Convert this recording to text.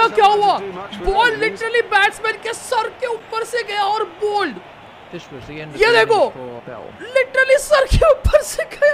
देखा क्या हुआ, बॉल लिटरली बैट्समैन के सर के ऊपर से गया और बोल्ड, ये देखो लिटरली सर के ऊपर से गया